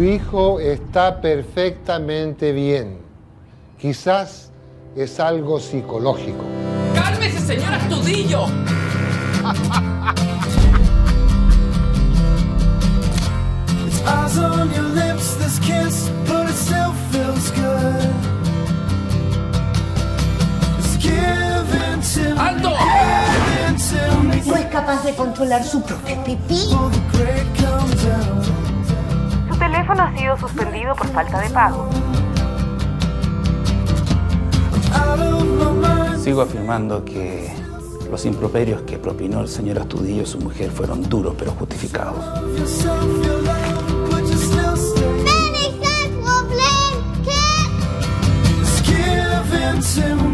hijo está perfectamente bien. Quizás es algo psicológico. ¡Cálmese, señor Astudillo! ¡Alto! No es capaz de controlar su propio pipí. Su teléfono ha sido suspendido por falta de pago. Sigo afirmando que los improperios que propinó el señor Astudillo y su mujer fueron duros pero justificados. Wenn ich das Problem kenne.